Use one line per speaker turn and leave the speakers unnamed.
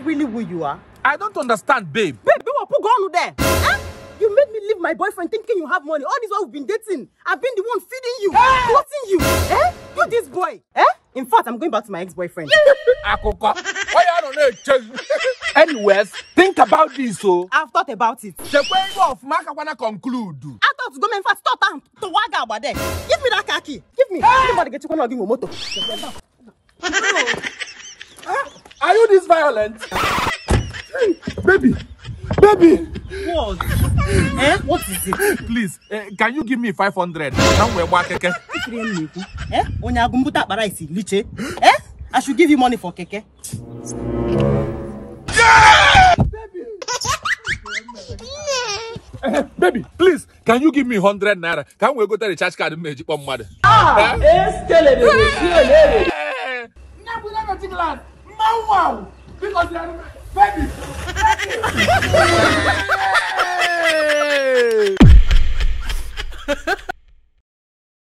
really who you are?
I don't understand, babe.
Babe, put on there. Eh? You made me leave my boyfriend thinking you have money. All this while we've been dating. I've been the one feeding you, clothing you. Eh? You this boy. Eh? In fact, I'm going back to my ex-boyfriend.
Akoko, why you don't know? Anyways, think about this, so.
I've thought about it.
The way of Mark, I wanna conclude.
I thought to go and fast stop to waga about there. Give me that khaki. Give me. Anybody get you one give me moto.
Are you this violent? Baby.
What? Eh? What is it?
Please, can you give me 500? Now we're walking.
Eh? Eh? I should give you money for keke.
Baby, please, can you give me 100 naira? Can we go to the church card and make it one mother? Because baby.